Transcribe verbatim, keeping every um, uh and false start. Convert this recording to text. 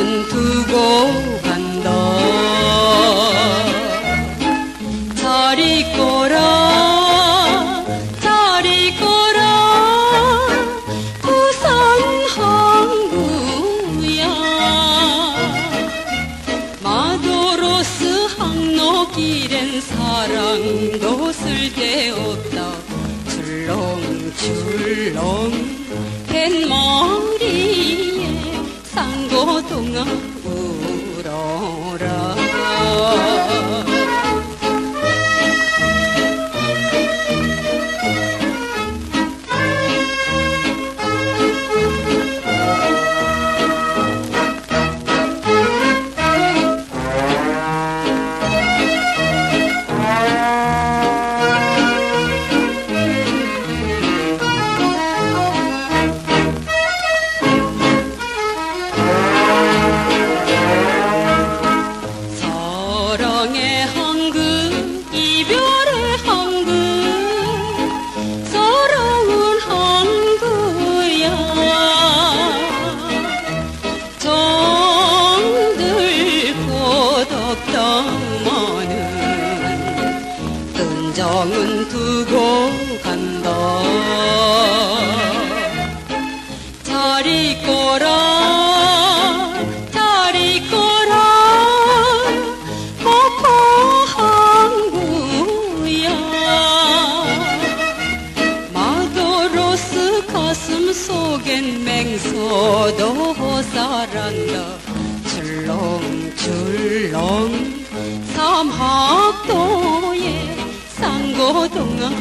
근정은 두고 간다. 잘 있거라 잘 있거라 부산 항구야. 마도로스 항로길엔 사랑도 쓸데없다. 출렁출렁 뱃머리에 상고동아 울어라. 사랑의 한국 이별의 한국 서러운 한국야. 정들고 덕담하는 근정은 두고 간다. 잘 있거라 가슴 속엔 맹서도 호사란다. 출렁출렁 삼학도에 상고동아